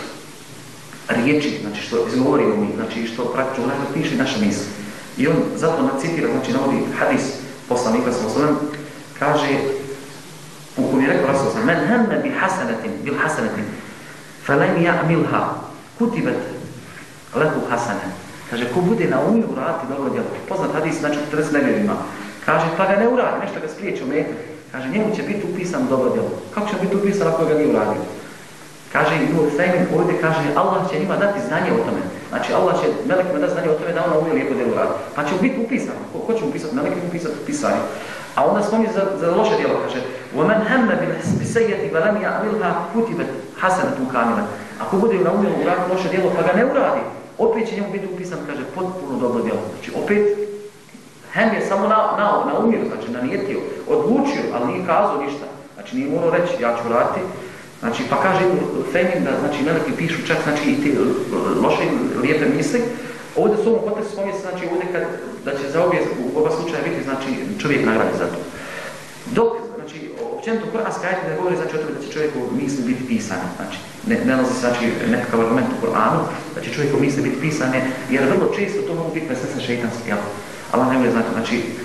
riječi, znači, što izgovorimo mi, znači, što praktično znači, piše naša misl. I on zato nam citira, znači, navodi hadis poslanika sallallahu alejhi ve sellem, kaže, u kojem je rekao Rasul sallallahu alejhi ve sellem, men hemme bi hasanatin, bil hasanatin, falam ya'milha, kutibat lahu hasana. Kaže, ko bude naumio uraditi dobro djelo, poznat hadis, znači, četrdeset nevjerima, kaže, pa ga ne uradi, nešto ga spriječi u meti, kaže, njemu će biti upisano dobro djelo. Kako će biti upisano ako ga nije uradio? Kaže Ibn Fejmin ovdje, kaže, Allah će njima dati znanje o tome. Znači, Allah će melekima dati znanje o tome da ona umije lijepo djelo raditi. Pa će mu biti upisano. Ko, ko će mu pisati? Melek će mu pisati pisanje. A onda spominje za, za loše djelo, kaže, وَمَنْ هَمَّ بِسَيَّةِ وَلَمْ يَعْمِلْهَا كُتِبَتْ حَسَنَةٌ كَامِلًا. Ako bude naumio uraditi loše djelo, pa ga ne uradi, opet će njemu biti upisano, kaže, potpuno dobro djelo. Znači, opet, hem je samo na, na, naumio, znači, nanijetio, odlučio, ali nije kazao ništa. Znači, nije morao reći, ja ću raditi. Znači, pa kaže Fejmin da, znači, meleki pišu čak, znači, i te loše i lijepe misli. Ovdje su u ovom kontekstu spominje se, znači, ovdje kad, da će za obje, u oba slučaja biti, znači, čovjek nagradi za to. Dok, znači, općenito Kur'anski ajet ne govori, znači, o tome da će čovjeku misli biti pisane, znači, ne, ne nalazi se, znači, nekakav argument u Kur'anu, da će čovjeku misli biti pisane, jer vrlo često to mogu biti presnesne šeitanski, jel? Allah ne voli znati, znači,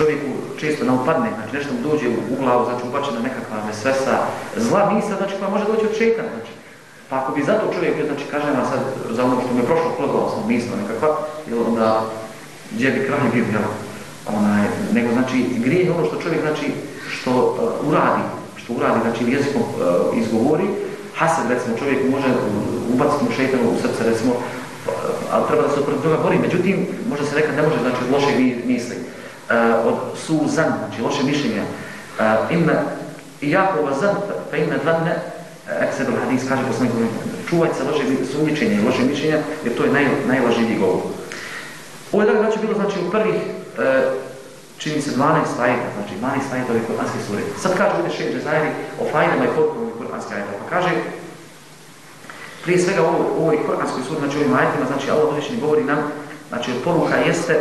čovjeku često naupadne, znači nešto mu dođe u glavu, znači ubačena nekakva vesvesa, zla misla, znači koja može doći od šejtana, znači. Pa ako bi zato čovjek, znači kažem vam sad za ono što mi je prošlo, plodila sam misla nekakva, jel onda gdje bi kraj bio, jel? Onaj, nego znači grijeh je ono što čovjek znači što uh, uradi, što uradi, znači jezikom uh, izgovori, hased recimo čovjek može ubaciti mu šejtanu u srce recimo, ali treba da se protiv toga bori, međutim možda se nekad ne može znači od loše misli, uh, od suzan, znači loše mišljenja. Uh, inna jako vazan, pa inna dvanne, eksedul hadis kaže poslanik, čuvajte se loše sumnjičenja i loše mišljenja, jer to je naj, najlažljiviji govor. Ovo je dakle znači bilo znači u prvih e, čini se dvanaest ajeta, znači dvanaest ajeta ove kuranske sure. Sad kaže ovdje šejh Džezajri o fajdama i potpuno ovih kuranske ajeta, pa kaže prije svega ovo, u ovoj kuranskoj suri, znači ovim ajetima, znači Allah odlični govori nam, znači od poruka jeste,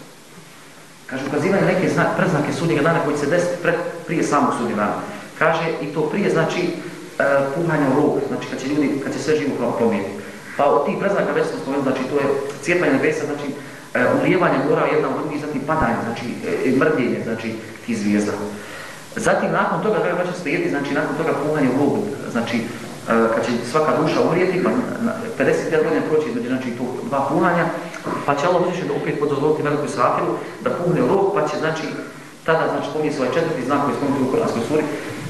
kaže ukazivanje neke zna, predznake sudnjega dana koji se desiti pred, prije samog sudnjega dana. Kaže i to prije znači e, puhanja u rog, znači kad će ljudi, kad će sve živo promijeniti. Pa od tih predznaka već smo spomenuli, znači to je cijepanje nebesa, znači e, ulijevanje mora jedna u drugi, zatim padanje, znači e, mrljenje, znači tih zvijezda. Zatim nakon toga, kada će slijedi, znači nakon toga puhanje u rog, znači e, kad će svaka duša umrijeti, pa pedeset godina proći između znači tu dva puhanja, pa će Allah uzvišen da opet podozvoliti velikoj svafiru da puhne u rog, pa će znači tada znači spominje svoj četvrti znak koji spomenuti u kuranskoj suri,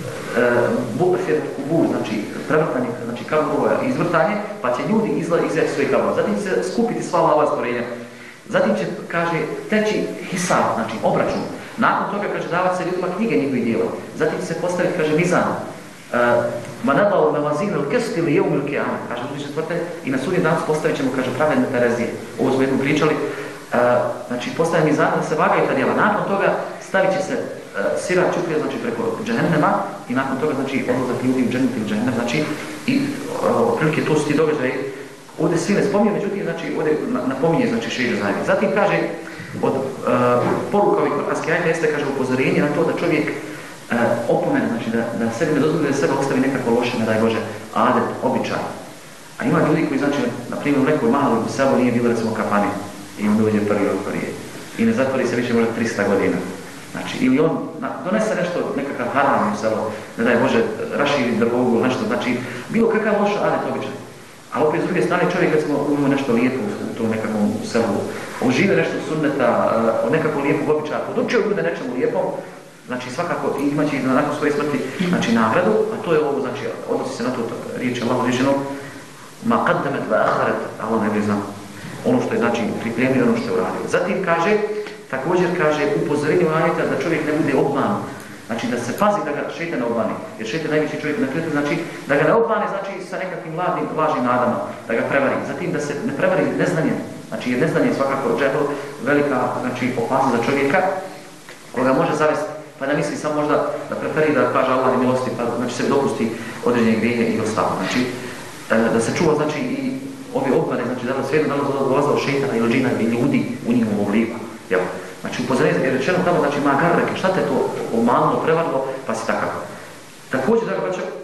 bu'fir kubur, znači prevrtanje, znači kaburova izvrtanje, pa će ljudi izaći svoje kaburove. Zatim će se skupiti sva ova stvorenja. Zatim će, kaže, teći hisab, znači obračun. Nakon toga, kaže, davati se ljudima knjige njihovih djela. Zatim će se postaviti, kaže, mizan. Ma nadao melazin il kest ili jeum il kiyama, kaže, uzvišen stvrte, i na sudnji dan postavit ćemo, kaže, pravedne terezije. Ovo smo jednom pričali. Znači, postaviti mizan da se vagaju ta djela. Nakon toga stavit će se sira čuplja, znači preko džehennema i nakon toga znači odlazak ljudi u džennet ili džehennem, znači i otprilike to su ti događaji. Ovdje svi ne spominje, međutim znači ovdje napominje znači šejh Džezajri. Zatim kaže od uh, poruka ovih kuranskih ajeta jeste, kaže, upozorenje na to da čovjek uh, opomene, znači da, da sebi ne dozvoli da sebe ostavi nekako loše, ne daj Bože, adet, običaj. A ima ljudi koji znači, na primjer u nekoj mahaloj u selu nije bilo recimo kafani i on dođe prvi otvorije i ne zatvori se više možda trista godina. Znači, ili on donese nešto, nekakav haram u selo, ne daj Bože, raširi drvogu ili nešto, znači, bilo kakav loš adet običaj. A opet s druge strane čovjek kad smo imamo nešto lijepo u tom nekakvom selu, užive nešto sunneta, od nekakvog lijepog običaja, podučio ljude nečemu lijepom, znači svakako imaće i nakon svoje smrti, znači nagradu, a to je ovo, znači, odnosi se na to, riječ je Allah uzvišeno, ma qaddamet va aharet, Allah ne bi znam, ono što je znači pripremio, ono što je uradio. Zatim kaže, također kaže upozorenje ajeta da čovjek ne bude obman, znači da se pazi da ga šejtan ne obmani, jer šejtan najveći čovjek na svijetu, znači da ga ne obmane znači sa nekakvim lažnim, lažnim nadama, da ga prevari. Zatim da se ne prevari neznanjem, znači jer neznanje je svakako džehel, velika znači opasnost za čovjeka koga može zavesti, pa da misli samo možda da preferi da kaže Allah i milosti, pa znači se dopusti određene grijehe i ostalo. Znači da se čuva znači i ove obmane, znači da svejedno da dolaze od šejtana ili džina ili ljudi u njihovom obliku. Jel? Znači upozorenje je rečeno tamo, znači ma garreke, šta te to omanulo, prevarilo, pa si takav. Također, da ga e,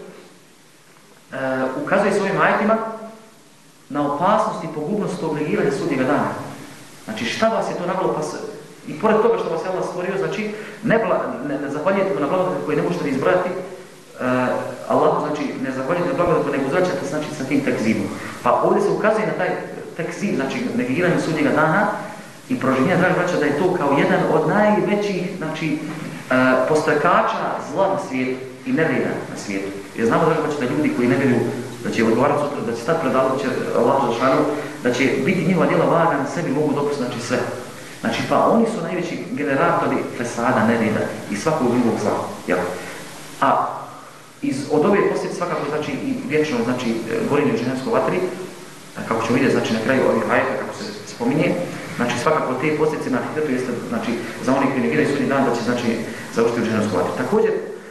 ukazuje svojim ajetima na opasnost i pogubnost tog negiranja sudnjega dana. Znači šta vas je to navelo, pa se, i pored toga što vas je Allah stvorio, znači ne, bla, ne, ne zahvaljujete mu na blagodati koje ne možete da izbrojati, e, Allahu, znači ne zahvaljujete na blagodati koje ne uzvraćate, znači sa tim tekzibom. Pa ovdje se ukazuje na taj tekzib, znači negiranje sudnjega dana, i proživljenja, dragi braća, da je to kao jedan od najvećih, znači, e, postrekača zla na svijetu i nevreda na svijetu. Jer znamo, dragi braća, da ljudi koji ne vjeruju da će odgovarati sutra, da će stati pred Allah, da će Allah zašanu, da će biti njihova djela vaga na sebi, mogu dopustiti, znači sve. Znači, pa oni su najveći generatori fesada, nevreda i svakog drugog zla. Jel? A iz, od ove posljedice svakako, znači, i vječno, znači, gorenje u džehennemskoj vatri, kako ćemo vidjeti, znači, na kraju ovih ajeta, kako se spominje, znači svakako te posljedice na ahiretu jeste, znači, za onih koji negiraju sudnji dan da će, znači, završiti u džehennemskoj vatri. Također,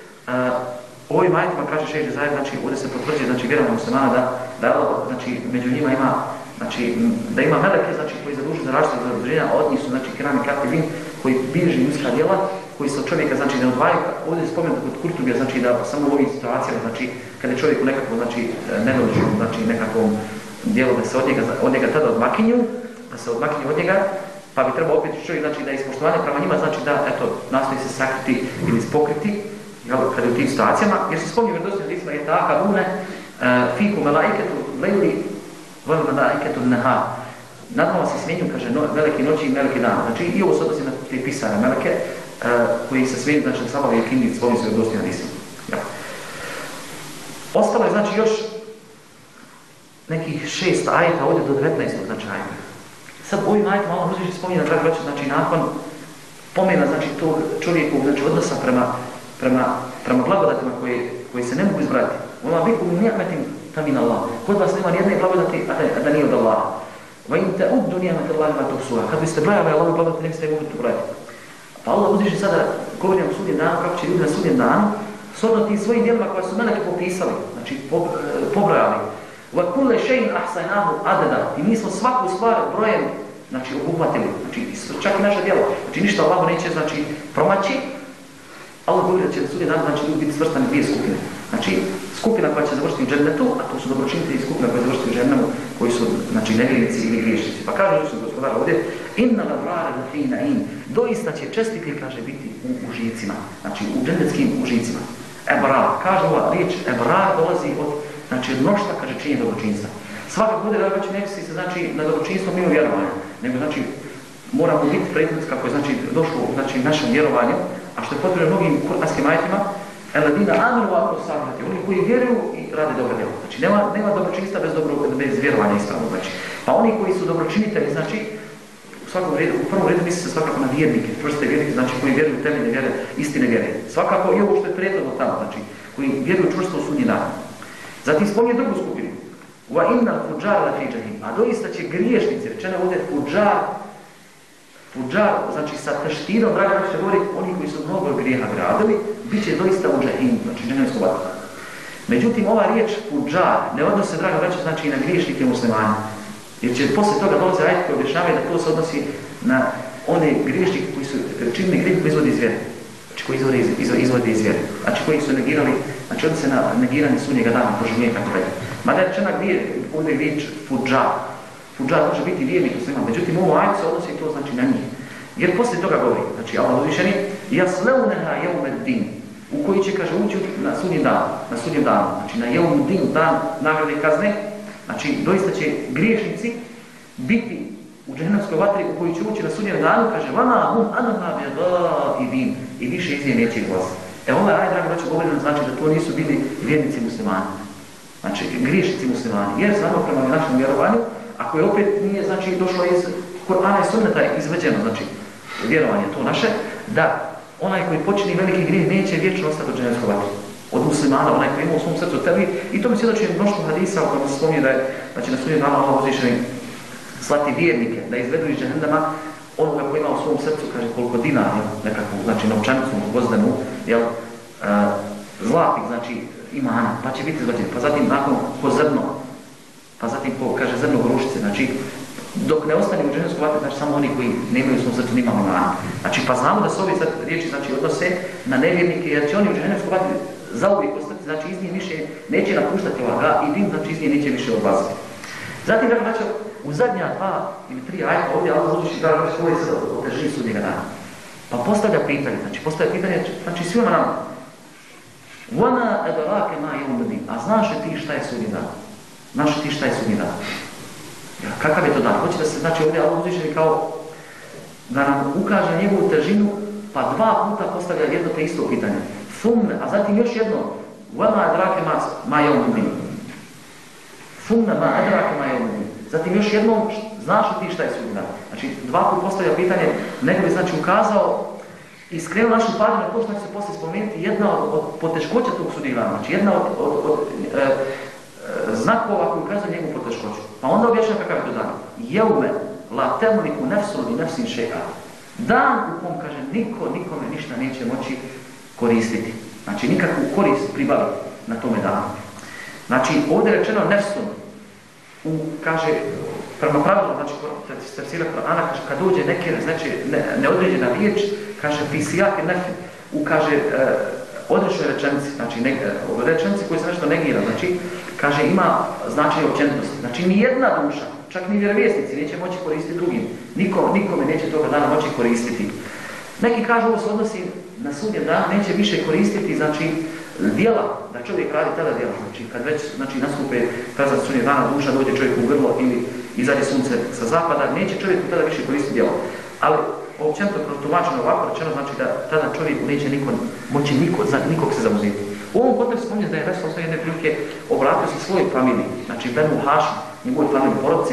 uh, ovim ajetima kaže šejh Džezajri, znači, ovdje se potvrđuje, znači, vjerovanje muslimana da, da znači, među njima ima, znači, da ima meleke, znači, koji zadužuju za različite zaduženja, a od njih su, znači, kirami katibin, koji bilježe ljudska djela, koji se od čovjeka, znači, ne odvajaju. Ovdje je spomenuto kod Kurtubija, znači, da samo u ovim situacijama, znači, kada je čovjek u nekakvom, znači, nedođu, znači, nekakvom dijelu da se od njega, od njega tada odmakinju, da se odmakinju od njega, pa bi trebao opet čovjek, znači da je ispoštovanje prema njima, znači da, eto, nastoji se sakriti ili spokriti, jel, kada je u tim situacijama, jer se spominju vjerodostojnim hadisima je taka bune, fiku melaiketu lejli, vel melaiketu nehar. Nad vama se smjenju, kaže, no, meleki noći i meleki dan. Znači i ovo se odnosi na te pisane meleke, uh, koji se smjenju, znači, slavavi i kindit svojim se vjerodostojnim hadisima. Ja. Ostalo je, znači, još nekih šest ajeta ovdje do devetnaestog znači ajeta. Sad ovim ajetom Allah uzviše spominje na dragi, znači nakon pomena, znači tog čovjeku, znači odnosa prema, prema, prema blagodatima koje, koje se ne mogu izbrati. Ona biku mi ni'metim tamin Allah. Kod vas nema nijedne blagodati, a da, a da nije od Allaha. Va in te uddu ni'met Allahi ma tuhsuha. Kad biste brojali Allahove blagodati, ne biste mogli to brojati. Pa Allah uzviše sada govori nam sudnjem danu, kako će ljudi na sudnjem danu, shodno tim svojim djelima koje su meleki popisali, znači po, pobrojali. Wa kulle shay'in ahsaynahu adada. I mi smo svaku stvar brojem, znači obuhvatili, znači čak i naše djelo. Znači ništa Allahu neće, znači promaći. Allah govori da će sudnji dan, znači ljudi biti svrstani dvije skupine. Znači skupina koja će završiti u džennetu, a to su dobročinitelji, i skupina koja će završiti u džehennemu, koji su, znači, nevjernici ili griješnici. Pa kaže Isus gospodar ovdje, inna labrare lafi na'im. Doista će čestiti, kaže, biti u užicima, znači u džennetskim užicima. Ebrar, kaže ova riječ, ebrar dolazi od, znači, od mnoštva, kaže, činje dobročinstva. Svakako bude da već ne misli se, znači, na dobročinstvo mimo vjerovanja, nego, znači, moramo biti prethodnici kako je, znači, došlo, znači, našem vjerovanju, a što je potrebno mnogim kuranskim ajetima, eladina amanu wa amilu salihati, oni koji vjeruju i rade dobro djelo. Znači, nema, nema dobročinstva bez, dobro, bez vjerovanja ispravno, znači. Pa oni koji su dobročinitelji, znači, u svakom redu, u prvom redu misli se svakako na vjernike, čvrste vjernike, znači koji vjeruju u temeljne vjere, istine vjere. Svakako i ovo što je prethodno tamo, znači, koji vjeruju čvrsto u sudnji dan. Zatim spominje drugu skupinu. Wa innal fujjar la fi jahim. A doista će griješnici, rečeno ovdje fujjar, fujjar, znači sa teštinom, draga naša govori, oni koji su mnogo grijeha gradili, bit će doista u džahim, znači džahimsku vatru. Međutim, ova riječ fujjar ne odnosi se, draga braća, znači i na griješnika muslimana. Jer će poslije toga dolaze ajeti koji objašnjavaju da to se odnosi na one griješnike koji su činili grijeh koji izvodi iz vjere. Znači koji izvodi iz, iz, izvodi iz vjere. Znači koji su negirali, znači odnosi se na negiranje sunnjega dana, proživljenja i tako dalje. Mada je rečena gdje ovdje riječ fujjar. Fujjar može biti vjernik musliman, međutim ovo ajet se odnosi to znači na njih. Jer poslije toga govori, znači Allah uzvišeni, jasleuneha jeumed din, u koji će, kaže, ući na sudnji dan, na sudnjem danu, znači na jeumed din, dan nagrade i kazne, znači doista će griješnici biti u džehennemskoj vatri u koji će ući na sudnjem danu, kaže, vama hum anha bi'daibin, i više iz nje neće glasiti. E ovaj ajet, drago braćo, govori nam znači da to nisu bili vjernici muslimani, znači griješnici muslimani, jer znamo prema našem vjerovanju, ako je opet nije, znači, došlo iz Kur'ana i Sunneta izveđeno, znači, vjerovanje to naše, da onaj koji počini veliki grijeh neće vječno ostati od džehennemskog vatre. Od muslimana, onaj koji ima u svom srcu tevhid, i to mi svjedoči mnoštvo hadisa u kojem se spominje da je, znači, na sudnjem danu Allah uzvišeni slati vjernike, da izvedu iz džehennema onoga koji ima u svom srcu, kaže, koliko dinara, nekakvu, znači, novčanicu, gvozdenu, jel, uh, zlatih, znači, imana, pa će biti izvađeni, pa zatim nakon ko zrno, pa zatim po, kaže, zrno gorušice, znači, dok ne ostane u džehennemskoj vatri, znači samo oni koji nemaju u svom srcu nimamo imana. Znači, pa znamo da se ove riječi, znači, odnose na nevjernike, jer će oni u džehennemskoj vatri zauvijek ostati, znači iz njih više neće napuštati ovoga i dim, znači iz njih neće više odlaziti. Zatim, dakle, znači, u zadnja dva ili tri ajta ovdje Allah uzviši da kaže svoje se o težini sudnjega dana. Pa postavlja pitanje, znači postavlja pitanje, znači svima nama. Vana edorake ma jeumeddin. A znaš li ti šta je sudnji dan? Znaš li ti šta je sudnji dan? Ja, kakav je to dan? Hoće da se, znači, ovdje Allah uzviši kao da nam ukaže njegovu težinu, pa dva puta postavlja jedno te isto pitanje. Thumme, a zatim još jedno. Vana edorake ma, ma jeumeddin. Thumme ma edorake ma jeumeddin. Zatim još jednom, znaš li ti šta je sudnji dan? Znači, dva put postavlja pitanje, nego bi, znači, ukazao i skrenuo našu pažnju na to što će se poslije spomenuti jedna od, od poteškoća tog sudnjeg dana. Znači, jedna od, od, od e, e, znakova koji ukazuje njegovu poteškoću. Pa onda objašnjava kakav je to dan. Jeume la temliku nefsu li nefsin še'a. Dan u kom, kaže, niko nikome ništa neće moći koristiti. Znači, nikakvu korist pribaviti na tome danu. Znači, ovdje je rečeno nefsun. U, kaže, prema pravilu, znači, tefsira Kur'ana, kaže, kad dođe neke, znači, ne, neodređena riječ, kaže, fisijake nefi, u, kaže, e, određenoj rečenici, znači, ne, rečenici koji se nešto negira, znači, kaže, ima značenje općenitosti. Znači, nijedna duša, čak ni vjerovjesnici neće moći koristiti drugim. Niko, nikome neće toga dana moći koristiti. Neki kažu ovo se odnosi na sudnjem danu, neće više koristiti, znači, djela, da čovjek radi tada djela. Znači, kad već znači, nastupe kazan sudnjeg dana, duša dođe čovjek u grlo ili izađe sunce sa zapada, neće čovjeku tada više koristiti djela. Ali općenito protumačeno ovako rečeno znači da tada čovjeku neće niko, moći niko, za nikog se zauzeti. U ovom kontekstu spominje da je Resul sve jedne prilike obratio se svojoj familiji, znači Benu Hašim, njegovoj familiji porodci,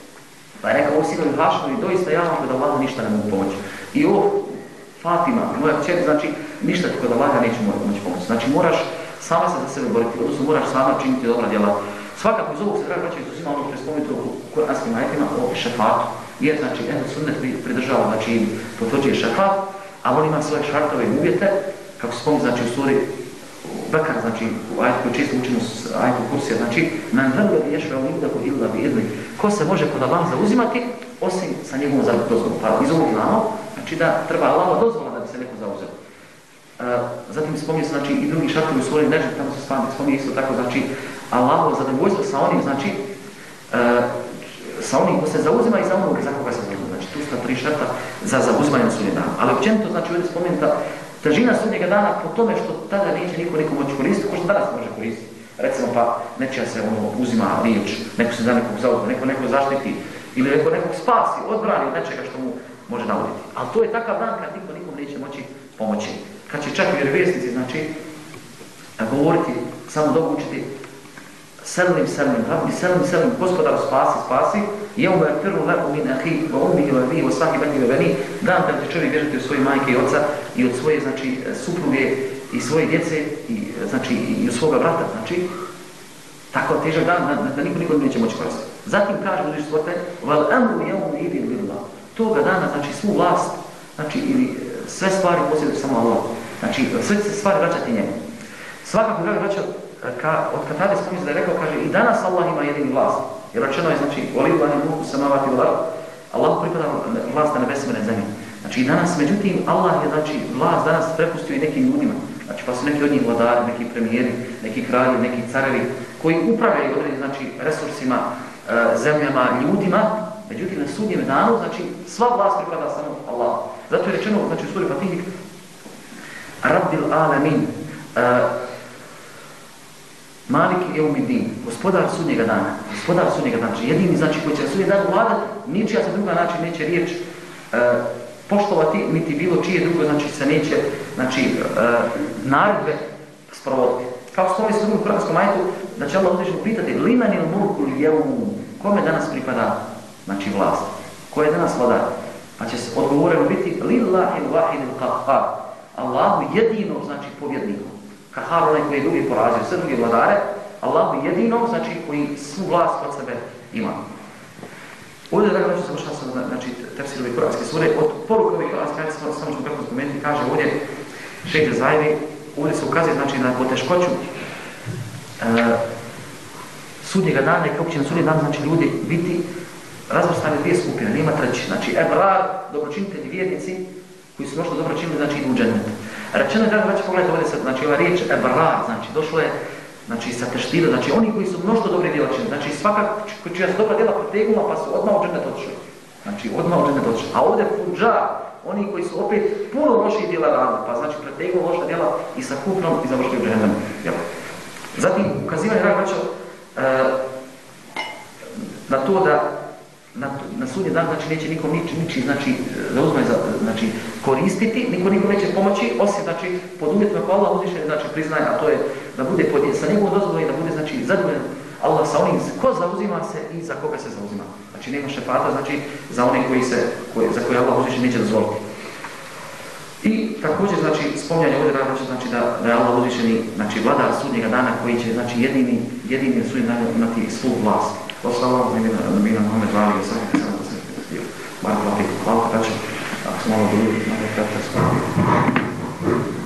pa je rekao, ovo sinovi Hašim i doista ja vam kod Allaha ništa ne mogu pomoći. I ovo Fatima, moja kćer, znači ništa ti kod Allaha neće moći pomoći. Znači moraš sama se za sebe boriti, odnosno moraš sama činiti dobra djela. Svakako iz ovog se treba vraćati uzima ono što je spomenuto u kuranskim ajetima o šefatu. Jer znači Ehl Sunnet pridržava, znači potvrđuje šefat, ali on ima svoje šartove i uvjete, kako se spominje znači u suri Bekar, znači u ajetu koji često učimo ajetu kursija, znači man vrlo bi ješve u indahu illa bi idli. Ko se može kod Allaha zauzimati, osim sa njegovom dozvolom. Pa iz ovog znamo, znači da treba Allahova dozvola da bi se neko zauzeo. Uh, zatim spominje se znači i drugi šartovi u suri Nežd, tamo se spominje isto tako, znači Allahovo zadovoljstvo sa onim, znači uh, sa onim ko se zauzima i za onog za koga se zauzima. Znači tu su tri šarta za zauzimanje na sudnjem danu. Ali općenito znači ovdje spomenuta težina sudnjega dana po tome što tada neće niko niko moći koristiti, ko što danas može koristiti. Recimo pa nečija se ono uzima riječ, neko se za nekog zauzima, neko nekog zaštiti ili neko nekog spasi, odbrani od nečega što mu može navoditi. Ali to je takav dan kad niko nikom neće moći pomoći. Kad će čak i vjerovjesnici, znači, govoriti, samo dobro učiti Selim, selim, rabbi, selim, selim, gospodaru spasi, spasi, jeume firru leku min ahi, wa ummihi wa abihi, wa sahibati wa bani, dan kad će čovjek bježati od svoje majke i oca i od svoje, znači, supruge i svoje djece i, znači, i od svoga brata, znači, tako težak dan da, da niko nikom neće moći koristiti. Zatim kaže uzviš svote, val amru jeumu idi lillah, toga dana, znači, svu vlast, znači, ili sve stvari posjeduje samo Allah, znači, sve se stvari vraćati njemu. Svakako, dragi vraća, Ka, od Katade spominje da je rekao, kaže, i danas Allah ima jedini vlast. Jer rečeno je, znači, Oliblani mulku samavati u lar, Allah pripada vlast na nebesima na zemlji. Znači, i danas, međutim, Allah je, znači, vlast danas prepustio i nekim ljudima. Znači, pa su neki od njih vladari, neki premijeri, neki kralji, neki carevi, koji upravljaju određenim, znači, resursima, e, zemljama, ljudima. Međutim, na sudnjem danu, znači, sva vlast pripada samo Allah. Zato je rečeno, znači, u suri Fatih, Rabbil alamin, e, Malik Jeumiddin, gospodar sudnjega dana, gospodar sudnjega dana, znači jedini znači koji će na sudnji dan vladati, ničija se druga način neće riječ e, poštovati, niti bilo čije drugo znači se neće znači e, naredbe sprovoditi. Kao što spominje se u drugom kuranskom ajetu, da će Allah uzvišeno pitati limanil mulku l-jevmu, kome danas pripada znači vlast, ko je danas vladar? Pa će se odgovoreno biti lillahil wahidil qahhar, Allahu jedino znači povjedniku. Kahar, onaj koji je drugi porazio, sve drugi vladare, Allah jedino, znači koji svu vlast od sebe ima. Ovdje da ga ću završati sam, znači, tefsirovi kuranske sure, od poruka ovih kuranske ajde samo, samo ću kako spomenuti, kaže ovdje šejh Zajevi, ovdje se ukazuje, znači, na poteškoću e, sudnjega dana i kako će na sudnji dan, znači, ljudi biti razvrstani dvije skupine, nema treći, znači, ebrar, dobročinitelji, vjernici, koji su mnošto dobro činili, znači, idu u džennet. Rečeno je da znači pogledajte ovdje sad, znači ova riječ ebrar, znači došlo je znači sa teštida, znači oni koji su mnošto dobre djela činili, znači svaka čija su dobra djela protegnula pa su odmah u džennet otišli. Znači odmah u džennet otišli. A ovdje fudžar, oni koji su opet puno loših djela radili, pa znači protegnula loša djela i sa kufrom i završili u džennetu. Zatim ukazivanje rad e, na to da na, na sudnji dan znači neće nikom niči, niči znači zauzmanje za znači koristiti, niko nikom neće pomoći osim znači pod uvjetima koje Allah uzvišeni znači priznaje, a to je da bude pod, sa njegovom dozvolom i da bude znači zadovoljan Allah sa onim ko zauzima se i za koga se zauzima. Znači nema šefata znači za one koji se koji, za koje Allah uzvišeni neće dozvoliti. I također znači spominjanje ovdje znači, znači da, da je Allah uzvišeni znači vladar sudnjega dana koji će znači jedini jedini sudnji dan imati svu vlast. Oslavljamo nabina Muhammed Vali i Sahih Sallam da se htio. Bar hvala, hvala, hvala, ako smo malo bili, malo kratka skoro.